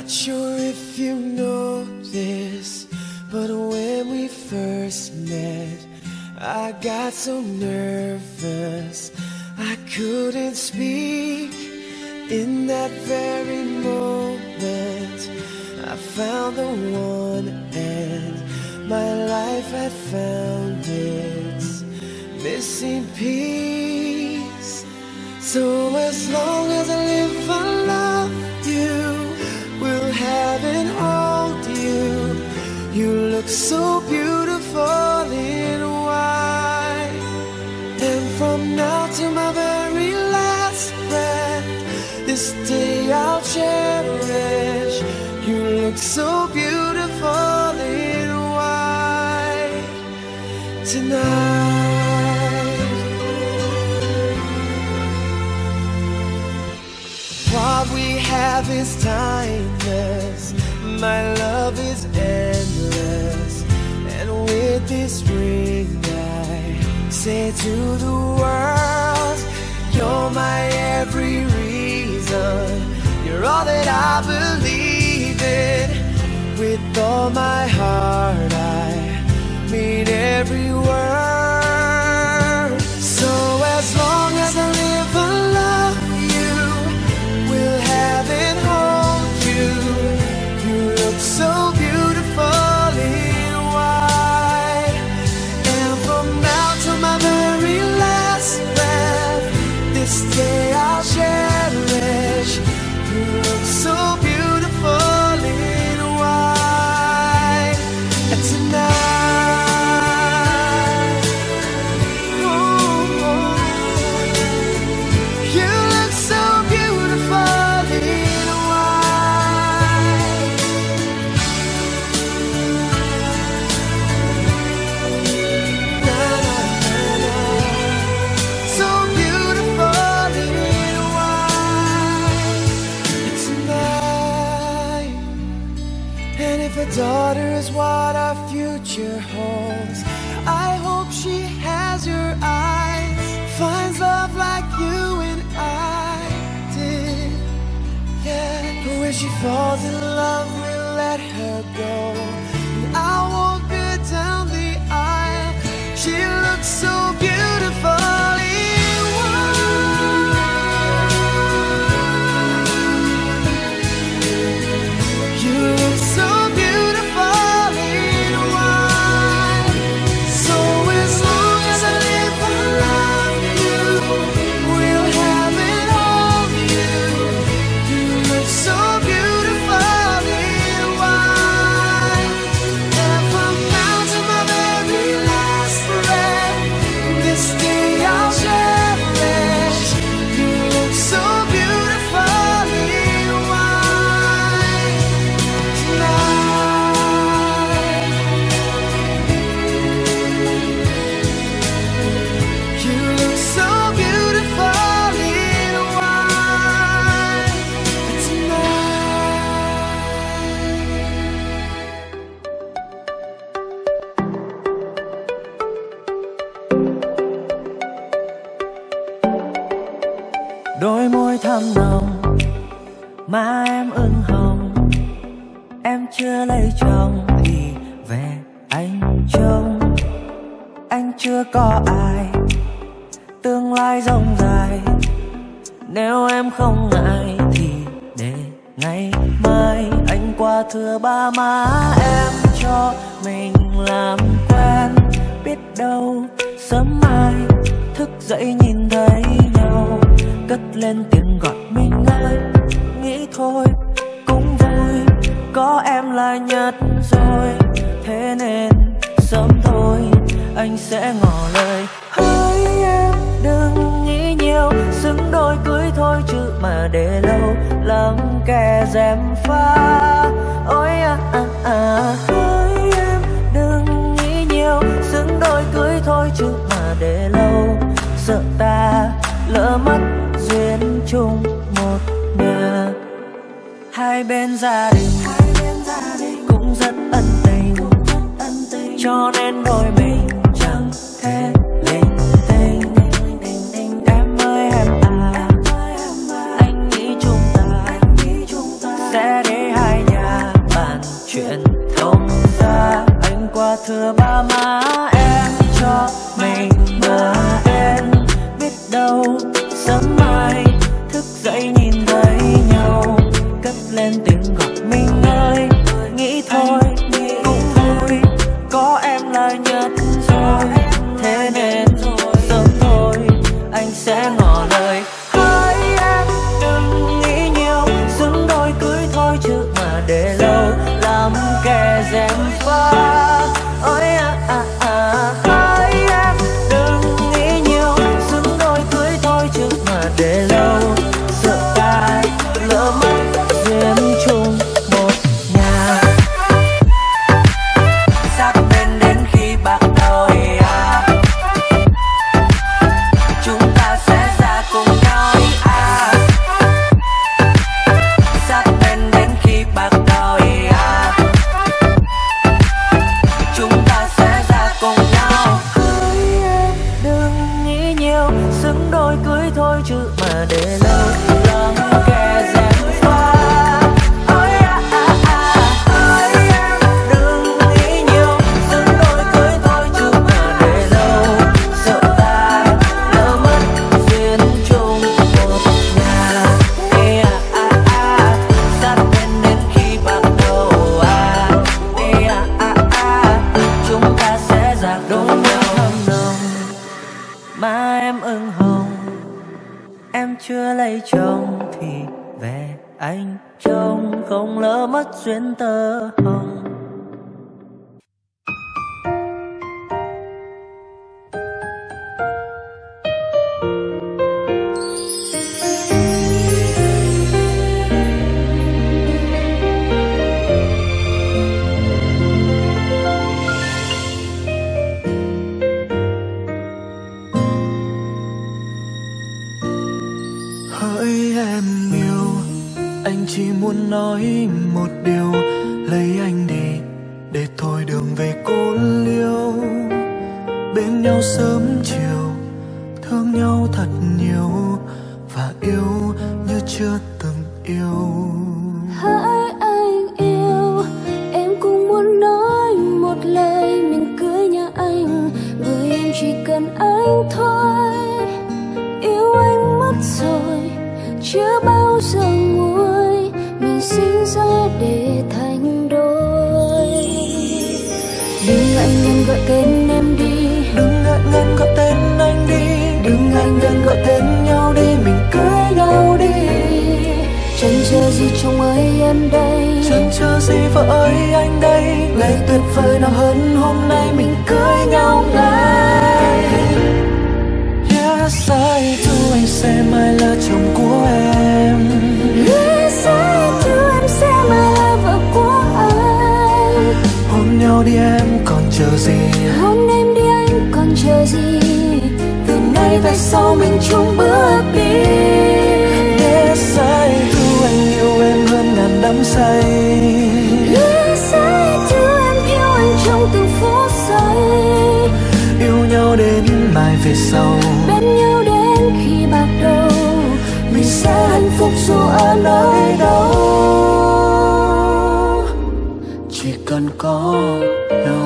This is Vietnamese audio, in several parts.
Not sure if you know this, but when we first met, I got so nervous I couldn't speak. In that very moment, I found the one, and my life had found its missing piece. So as long as I live, I love you, will have and hold you. You look so beautiful in white, and from now to my very last breath, this day I'll cherish. You look so beautiful in white tonight. What we have is timeless, my love is endless, and with this ring I say to the world, you're my every reason, you're all that I believe in. With all my heart I mean every word. So as long as I live, I love you, will have and hold you. You look so beautiful in white, and from now to my very last breath, this day I'll cherish. You look so beautiful in white tonight. Oh, you look so beautiful in white. Na, na, na, na. So beautiful in white tonight. And if a daughter is what our future holds, I hope she has your eyes, finds love like you and I did. Yeah, but when she falls in love, we'll let her go, and I'll walk her down the aisle. She looks so beautiful in white. You look so beautiful in white. So as long as I live, I love you, will have and hold you. You look so beautiful in white, and from now to my very last breath, this day I'll cherish. You look so beautiful in white tonight. You look so beautiful in white tonight. Đôi môi thắm nồng, má em ửng hồng. Em chưa lấy chồng thì về anh trông. Anh chưa có ai, tương lai rộng dài. Nếu em không ngại thì để ngày mai anh qua thưa ba má em cho mình làm quen. Biết đâu sớm mai thức dậy nhìn thấy nhau, cất lên tiếng gọi mình ơi. Nghĩ thôi cũng vui, có em là nhất rồi. Thế nên sớm thôi anh sẽ ngỏ lời. Hỡi em đừng nghĩ nhiều, xứng đôi cưới thôi chứ mà để lâu lắm kẻ gièm pha. Ôi à à à. Hỡi em đừng nghĩ nhiều, xứng đôi cưới thôi chứ mà để lâu sợ ta lỡ mất duyên chung một nhà. Hai bên gia đình cũng rất ân tình, cho nên đôi mình chẳng thể linh tinh. Em ơi em à, anh nghĩ chúng ta sẽ để hai em cho mình mơ đến, biết đâu sớm mai thức dậy nhìn thấy nhau, cất lên tiếng gọi mình ơi. Nghĩ thôi cũng thôi, có em là nhất rồi, thế nên sớm thôi anh sẽ ngỏ lời. Hỡi em đừng nghĩ nhiều, xứng đôi cưới thôi chứ mà để lâu làm kẻ gièm pha. Ôi hỡi em đừng nghĩ nhiều, xứng đôi cưới thôi chứ mà để lâu, sợ ta lỡ mất duyên chung một nhà. Sát bên đến khi bạc đầu chúng ta sẽ ra cùng nhau sát bên đến khi bạc đầu chúng ta sẽ ra cùng nhau. Hỡi em đừng nghĩ nhiều, xứng đôi cưới thôi chứ mà để lâu làm kẻ gièm pha. Hỡi em đừng nghĩ nhiều, xứng đôi cưới thôi chứ mà để lâu, sợ ta lỡ mất duyên chung một nhà. Sát bên đến khi bạc đầu chúng ta sẽ ra đôi nhau. Thơm nồng mà em ửng hồng, em chưa lấy chồng thì về anh trông không lỡ mất duyên tơ hồng. Hỡi em yêu, anh chỉ muốn nói một điều, lấy anh đi để thôi đường về cô liêu. Bên nhau sớm chiều, thương nhau thật nhiều và yêu như chưa từng yêu. Hỡi anh yêu, em cũng muốn nói một lời mình cưới nhà anh, bởi em chỉ cần anh thôi. Yêu anh mất rồi, chưa bao giờ nguôi, mình sinh ra để thành đôi. Đừng ngại ngần gọi tên em đi, đừng ngại ngần gọi tên anh đi, đừng ngại ngần gọi tên nhau đi, mình cưới nhau đi. Chẳng chờ gì chồng ơi em đây, chẳng chờ gì vợ ơi anh đây, ngày tuyệt vời nào hơn hôm nay mình cưới nhau ngay. Yes, I do, anh sẽ mãi là chồng của em. Yes, I do, em sẽ mãi là vợ của anh. Hôn nhau đi em còn chờ gì, hôn em đi anh còn chờ gì, từ nay về sau mình chung bước đi. Yes, I do, anh yêu em hơn ngàn đắm say. Yes, I do, em yêu anh trong từng phút giây. Yêu nhau đến mai về sau, bên nhau đến khi bạc đầu, mình sẽ hạnh phúc dù ở nơi đâu, chỉ cần có nhau.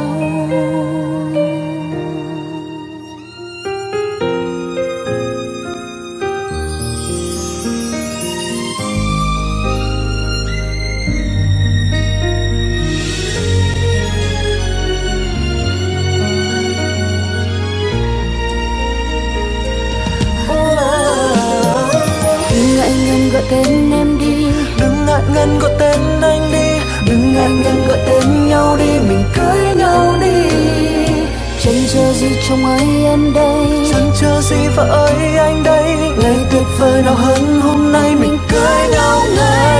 Gọi tên em đi, đừng ngại ngần gọi tên anh đi, đừng ngại ngần gọi tên nhau đi, mình cưới nhau đi. Chẳng chờ gì chồng ơi em đây, chẳng chờ gì vợ ơi anh đây, ngày tuyệt vời nào hơn hôm nay mình cưới nhau ngay.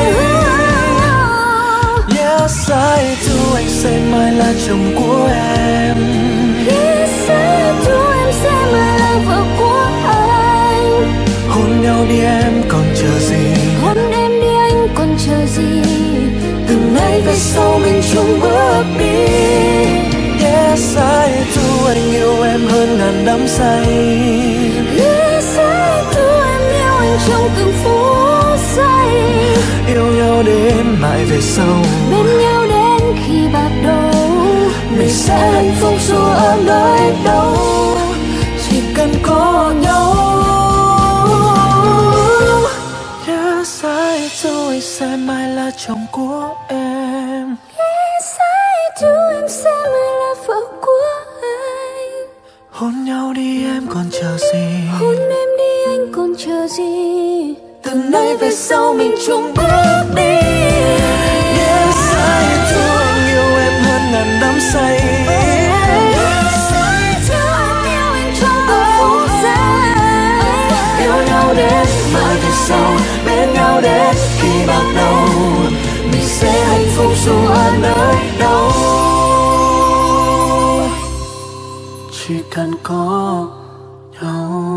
Yes, I do, anh sẽ mãi là chồng của em. Yes, I do, em sẽ mãi là vợ của anh. Hôn nhau đi em còn chờ gì, hôn em đi anh còn chờ gì, từ nay về sau mình chung bước đi. Yes, I do, anh yêu em hơn ngàn đắm say. Yes, I do, em yêu anh trong từng phút giây. Yêu nhau đến mãi về sau, bên nhau đến khi bạc đầu, mình sẽ hạnh phúc dù ở Hôn nhau đi em còn chờ gì? Hôn em đi anh còn chờ gì? Từ nay về sau mình chung bước đi. Nếu sai thương anh yêu em hơn ngàn đắm say. Sai thương anh yêu anh trong từng phút giây. Yêu nhau đến mãi về sau, bên nhau đến khi bạc đầu. Mình sẽ hạnh phúc dù ở nơi đâu. Chỉ cần có nhau.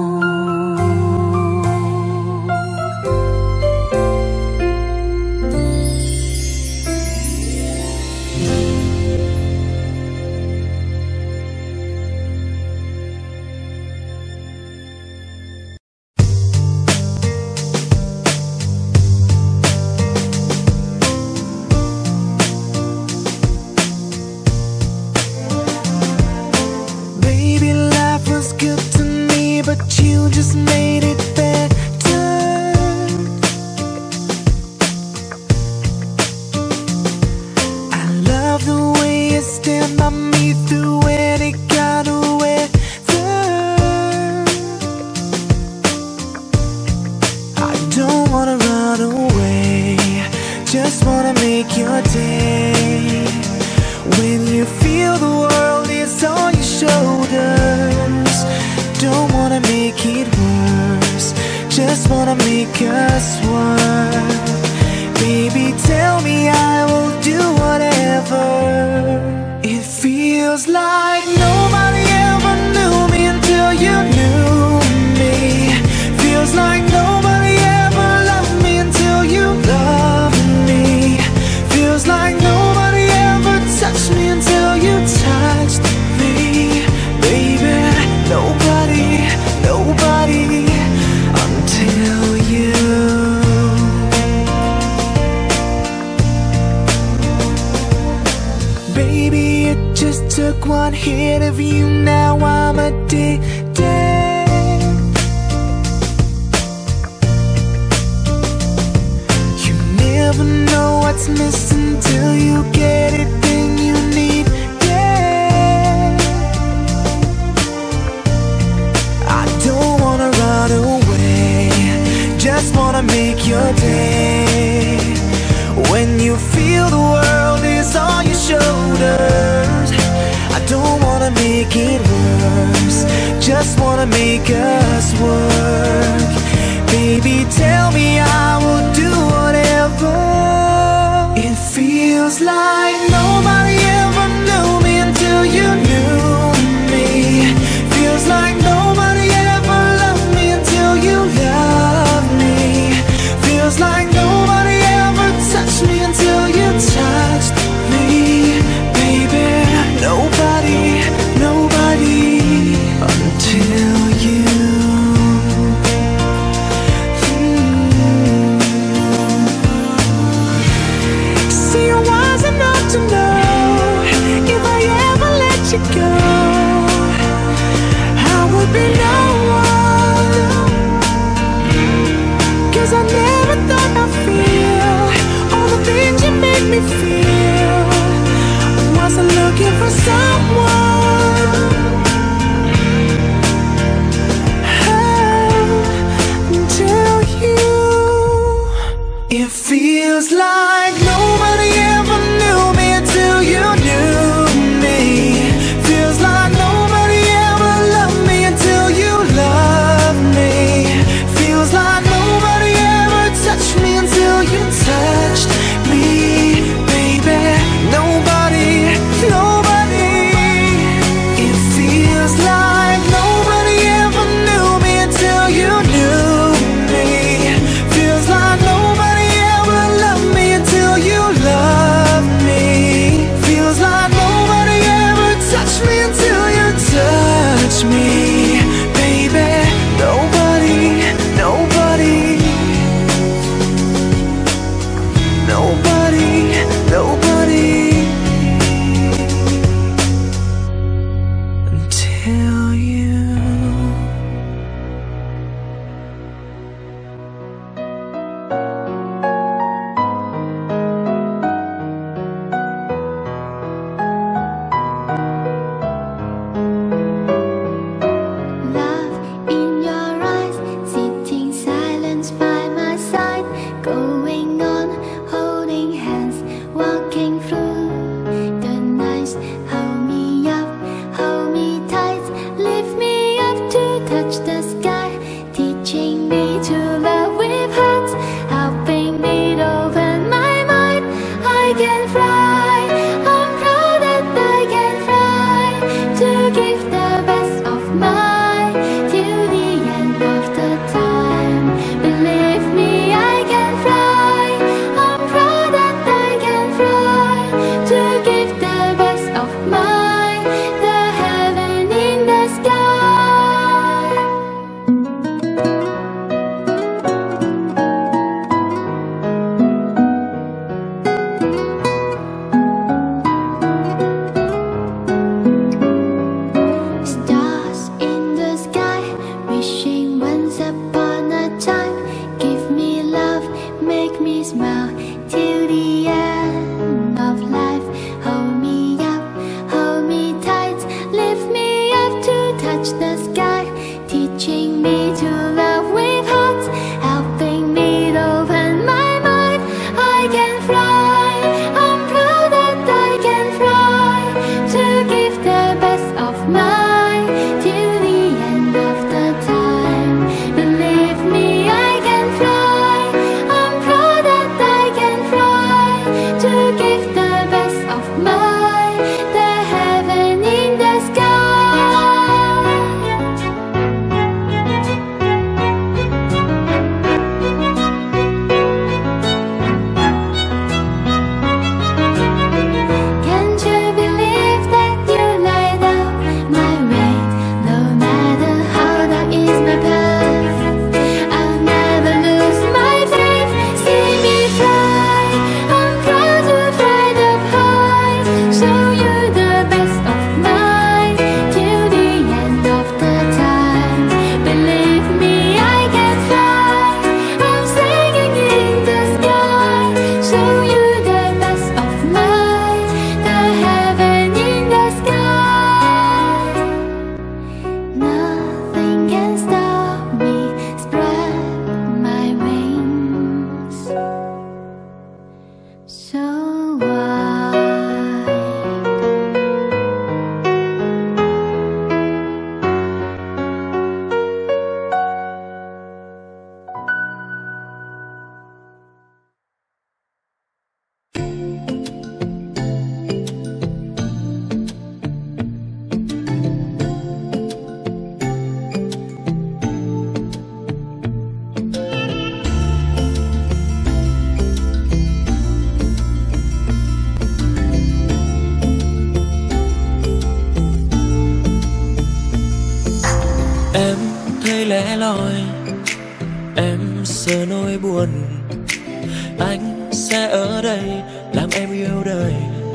lẻ loi, em sợ nỗi buồn. Anh sẽ ở đây làm em yêu đời.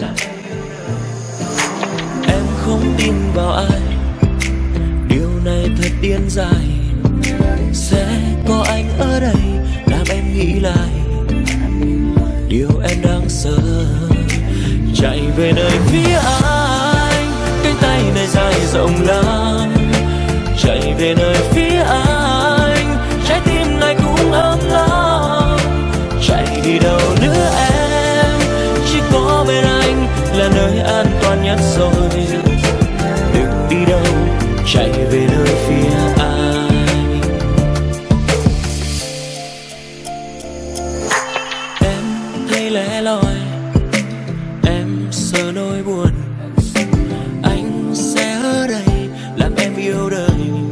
Em không tin vào ai, điều này thật điên dại. Sẽ có anh ở đây làm em nghĩ lại điều em đang sợ. Chạy về nơi phía anh, cánh tay này dài rộng lắm. Chạy về nơi phía anh, trái tim này cũng ấm lắm. Chạy đi đâu nữa em, chỉ có bên anh là nơi an toàn nhất rồi. Đừng đi đâu, chạy về nơi phía anh. Em thấy lẻ loi, em sợ nỗi buồn. Anh sẽ ở đây làm em yêu đời.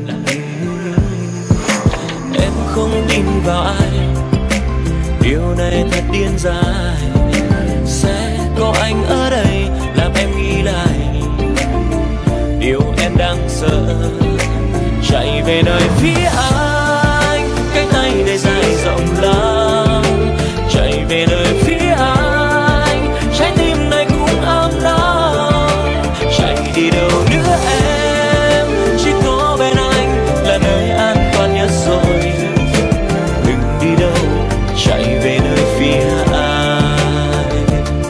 Em không tin vào ai, điều này thật điên dại. Sẽ có anh ở đây làm em nghĩ lại điều em đang sợ. Chạy về nơi phía anh, cánh tay này dài rộng lắm. Chạy về nơi phía anh, trái tim này cũng ấm lắm. Chạy đi đâu nữa em, chỉ có bên anh là nơi an toàn nhất rồi. Đừng đi đâu, chạy về nơi phía anh.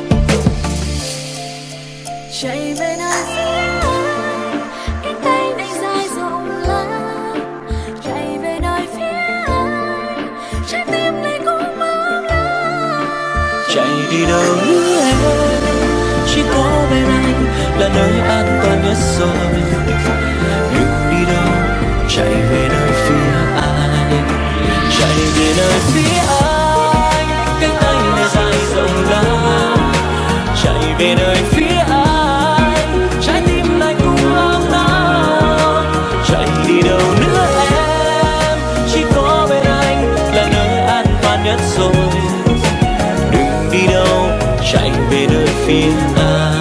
Chạy về nơi phía anh, cánh tay này dài rộng lắm. Chạy về nơi phía anh, trái tim này cũng ấm lắm. Chạy đi đâu nữa em, chỉ có bên anh là nơi an toàn nhất rồi. Đừng đi đâu, chạy về nơi phía anh. Chạy về nơi phía anh, cánh tay này dài rộng lắm. Chạy về nơi phía anh, trái tim này cũng ấm lắm. Chạy đi đâu nữa em, chỉ có bên anh là nơi an toàn nhất rồi. Đừng đi đâu, chạy về nơi phía anh.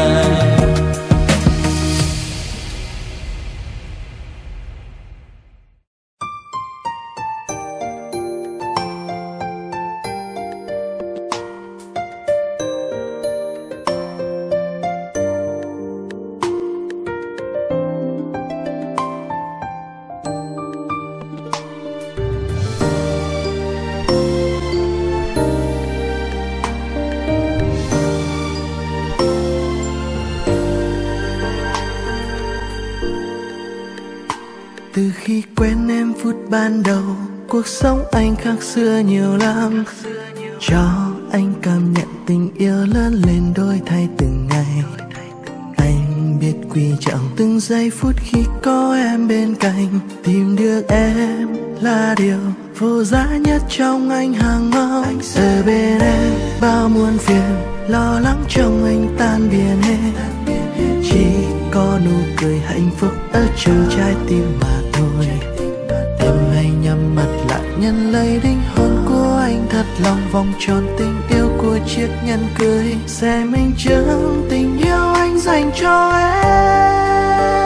Từ khi quen em phút ban đầu, cuộc sống anh khác xưa nhiều lắm. Cho anh cảm nhận tình yêu lớn lên đổi thay từng ngày. Anh biết quý trọng từng giây phút khi có em bên cạnh. Tìm được em là điều vô giá nhất trong anh hàng mong. Ở bên em bao muôn phiền, lo lắng trong anh tan biến hết. Chỉ có nụ cười hạnh phúc ở trong trái tim mà thôi. Em hãy nhắm mắt lại nhận lấy linh hồn của anh thật lòng. Vòng tròn tình yêu của chiếc nhẫn cưới sẽ minh chứng tình yêu anh dành cho em.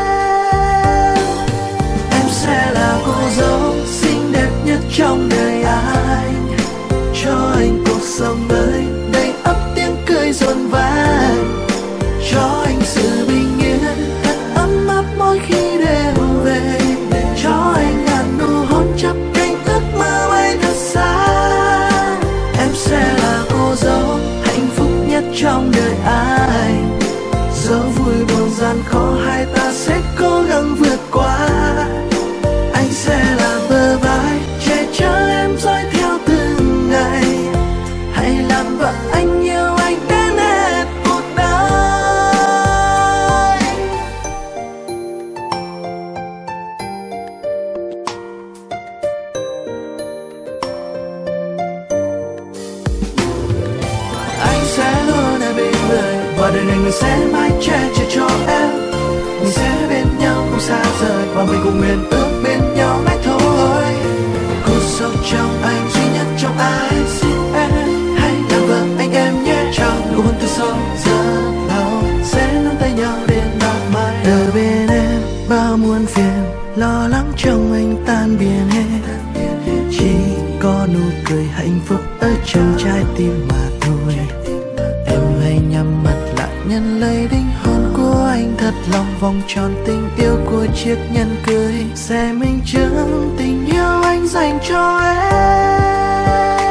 Em sẽ là cô dâu xinh đẹp nhất trong đời anh, cho anh cuộc sống mới đầy ắp tiếng cười rộn vang. Cho anh sự bình yên thật ấm áp mỗi khi đêm về. Cho anh ngàn nụ hôn chắp cánh ước mơ bay thật xa. Em sẽ là cô dâu hạnh phúc nhất trong đời anh. Dẫu vui buồn gian khó hai ta sẽ cố gắng vượt qua. Anh sẽ là bờ vai che chở em dõi theo từng ngày. Hãy làm vợ anh yêu anh đến hết cuộc đời. Anh sẽ luôn ở bên người, và đời này mình sẽ mãi che chở cho em. Mình sẽ bên nhau không xa rời, và mình cùng nguyện ước bên nhau mãi thôi. Cuộc sống trong anh duy nhất trong ai. Xin em hãy làm vợ anh em nhé. Trong nụ hôn từ sâu giờ lâu sẽ nắm tay nhau đến bao mãi. Ở bên em bao muôn phiền, lo lắng trong anh tan biến hết. Chỉ có nụ cười hạnh phúc ở trong trái tim mà thôi. Em hãy nhắm mắt lại nhận lấy linh hồn của anh, thật lòng vòng tròn tình yêu của chiếc nhẫn cưới sẽ minh chứng tình yêu anh dành cho em.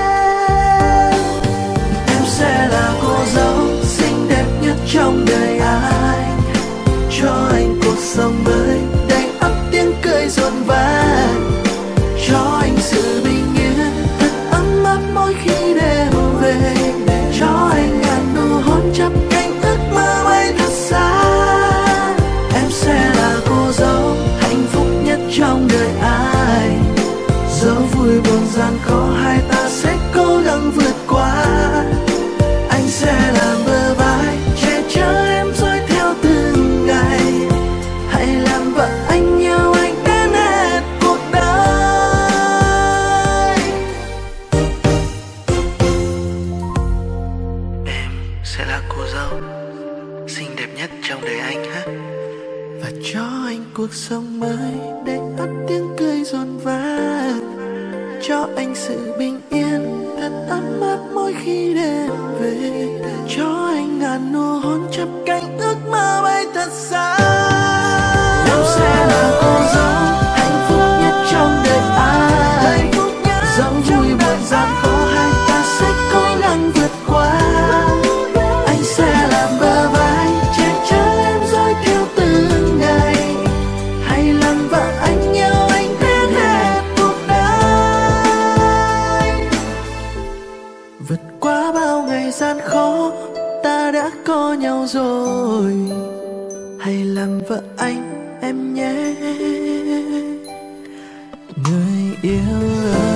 Em sẽ là cô dâu xinh đẹp nhất trong đời anh, cho anh cuộc sống mới đầy ắp tiếng cười rộn vang, cho anh sự bình yên thật ấm áp mỗi khi đêm về, cho anh ngàn nụ hôn chắp cánh ước mơ bay thật xa. Em sẽ là cô dâu hạnh phúc nhất trong đời anh, dẫu vui buồn gian khó hai ta sẽ cố gắng vượt qua. Anh sẽ làm bờ vai che chở em dõi theo từng ngày, hãy làm vợ anh yêu anh đến hết cuộc đời. Em sẽ là cô dâu xinh đẹp nhất trong đời anh ha, và cho anh cuộc sống mới để ắt tiếng cười rộn vang, cho anh sự bình yên thật ấm áp mỗi khi đêm về, cho anh ngàn nụ hôn chắp cánh ước mơ bay thật xa. Em sẽ là cô dâu hạnh phúc nhất trong đời anh, dẫu vui buồn gian khó hai ta sẽ cố gắng vượt qua. Anh sẽ làm bờ vai che chở em dõi theo từng ngày, hãy làm vợ anh yêu anh đến hết cuộc đời. Vượt qua bao ngày gian khó ta đã có nhau rồi, hãy làm vợ anh em nhé người yêu ơi.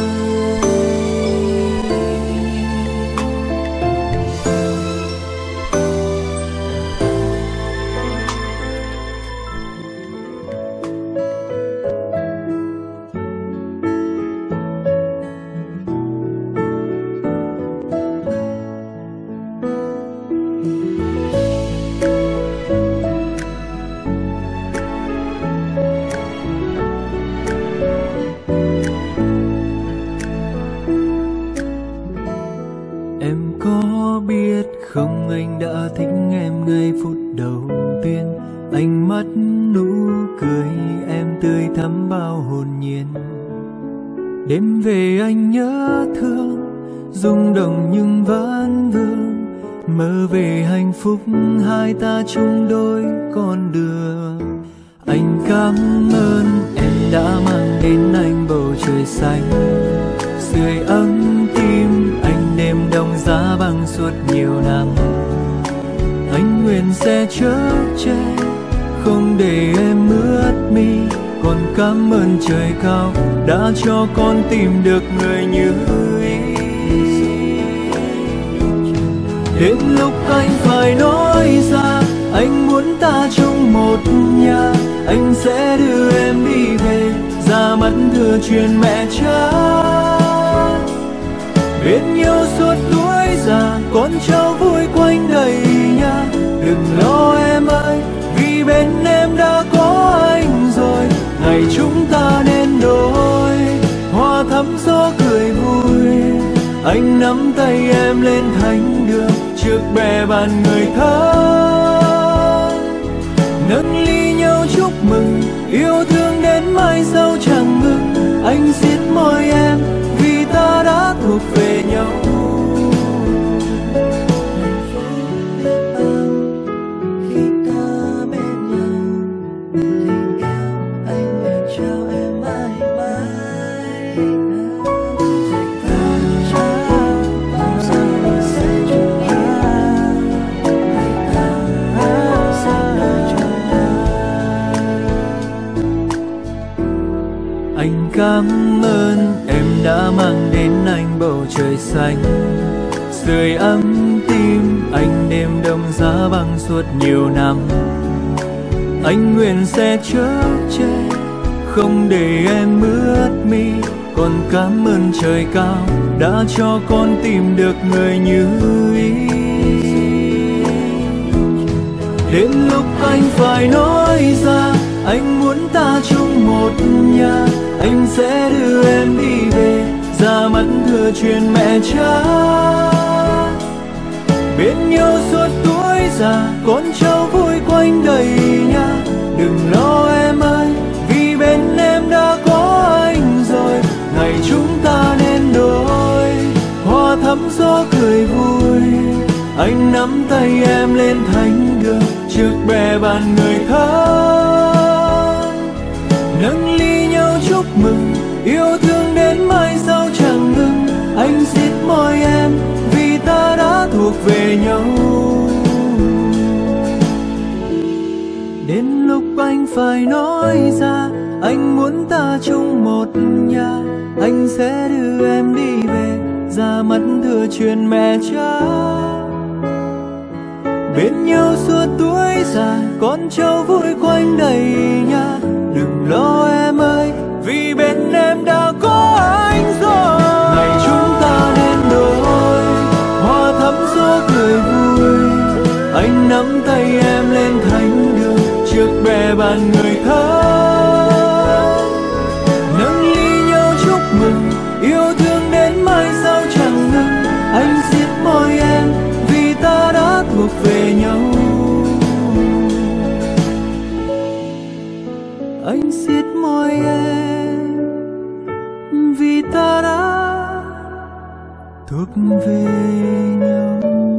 Em có biết không, anh đã thích em ngay phút đầu tiên. Anh mắt nụ cười em tươi thắm bao hồn nhiên. Đêm về anh nhớ thương, rung động nhưng vẫn vương, mơ về hạnh phúc hai ta chung đôi con đường. Anh cảm ơn em đã mang đến anh bầu trời xanh, sưởi ấm tim anh đêm đông giá băng suốt nhiều năm. Anh nguyện sẽ chở che không để em ướt mi, còn cảm ơn trời cao đã cho con tìm được người như ý. Đến lúc anh phải nói ra anh muốn ta chung một nhà, anh sẽ đưa em đi về ra mắt thừa truyền mẹ cha. Bên nhau suốt tuổi già con cháu vui quanh đầy nhà, đừng lo em ơi vì bên em đã có anh rồi. Ngày chúng ta nên đôi hoa thắm gió cười vui, anh nắm tay em lên thánh đường trước bè bàn người thân, nâng ly nhau chúc mừng yêu thương đến mai sau chẳng ngừng. Anh siết môi em vì ta đã thuộc về nhau. Anh cảm ơn em đã mang đến anh bầu trời xanh, sưởi ấm tim anh đêm đông giá băng suốt nhiều năm. Anh nguyện sẽ chở che không để em ướt mi, còn cảm ơn trời cao đã cho con tìm được người như ý. Đến lúc anh phải nói ra Anh muốn ta chung một nhà, anh sẽ đưa em đi về, ra mắt thừa truyền mẹ cha. Bên nhau suốt tuổi già, con cháu vui quanh đầy nhà. Đừng lo em ơi, vì bên em đã có anh rồi. Ngày chúng ta nên đôi, hoa thắm gió cười vui. Anh nắm tay em lên thánh đường, trước bè bàn người thân. Nâng ly nhau chúc mừng, yêu thương đến mai sau chẳng ngừng. Anh xiết môi em, vì ta đã thuộc về nhau. Đến lúc anh phải nói ra, anh muốn ta chung một nhà. Anh sẽ đưa em đi về, ra mắt thừa truyền mẹ cha. Bên nhau suốt tuổi già, con cháu vui quanh đầy nhà. Đừng lo em ơi, vì bên em đã có anh rồi. Ngày chúng ta nên đôi, hoa thắm gió cười vui. Anh nắm tay em lên thánh đường, trước bè bàn người thân. Nâng ly nhau chúc mừng, yêu thương đến mai sau chẳng ngừng. Anh xiết môi em, vì ta đã thuộc về nhau. Anh xiết môi em, vì ta đã thuộc về nhau.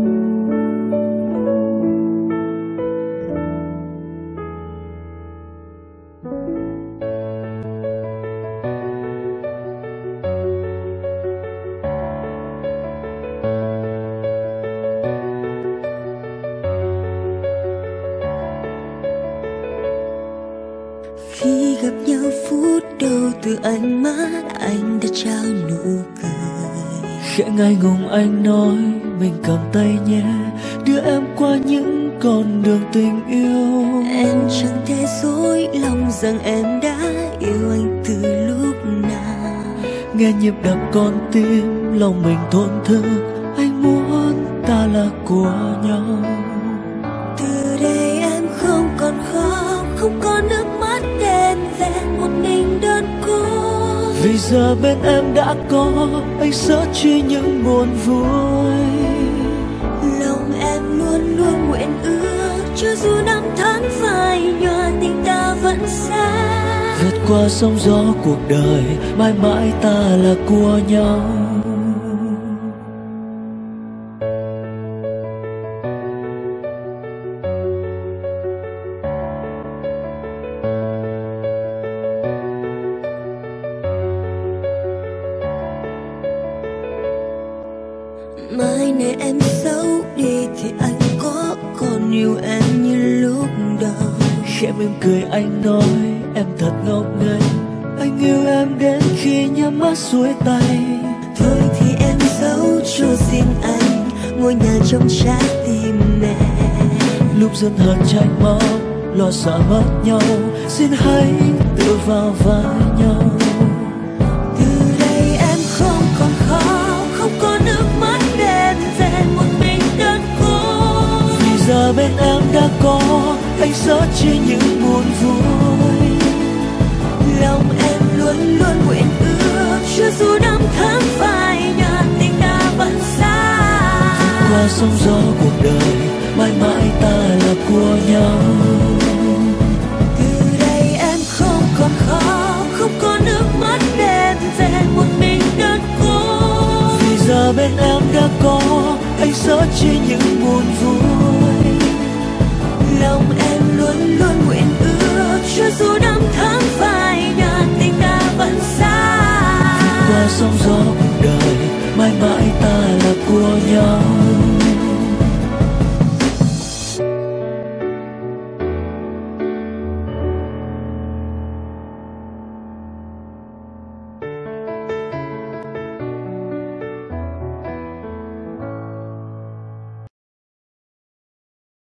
Khi gặp nhau phút đầu, từ ánh mắt anh đã trao nụ cười. Khẽ ngại ngùng anh nói mình cầm tay nhé, đưa em qua những con đường tình yêu. Em chẳng thể dối lòng rằng em đã yêu anh từ lúc nào. Nghe nhịp đập con tim, lòng mình thổn thức. Anh muốn ta là của nhau. Từ đây em không còn khóc, không có nước mắt đen về một mình đơn cô. Vì giờ bên em đã có anh sớt truy những buồn vui. Lòng em luôn luôn nguyện ước, cho dù năm tháng phai nhòa tình ta vẫn xa. Vượt qua sóng gió cuộc đời, mãi mãi ta là của nhau. Mai này em xấu đi thì anh có còn yêu em như lúc đầu. Khẽ mỉm cười anh nói em thật ngốc nghếch. Anh yêu em đến khi nhắm mắt xuôi tay. Thôi thì em giấu cho riêng anh ngôi nhà trong trái tim mẹ. Lúc dần hờn trách móc, lo sợ mất nhau, xin hãy tự vào vai nhau. Từ đây em không còn khóc, không có nước mắt đen về một mình đơn cô. Vì giờ bên em đã có anh sớt chia những buồn vui. Lòng em luôn luôn nguyện ước, cho dù năm tháng phai nhòa tình ta vẫn xa. Qua sóng gió cuộc đời, mãi mãi ta là của nhau. Từ đây em không còn khóc, không có nước mắt đen về một mình đơn cô. Vì giờ bên em đã có anh sớt chia những buồn vui. Lòng em luôn luôn nguyện ước, cho dù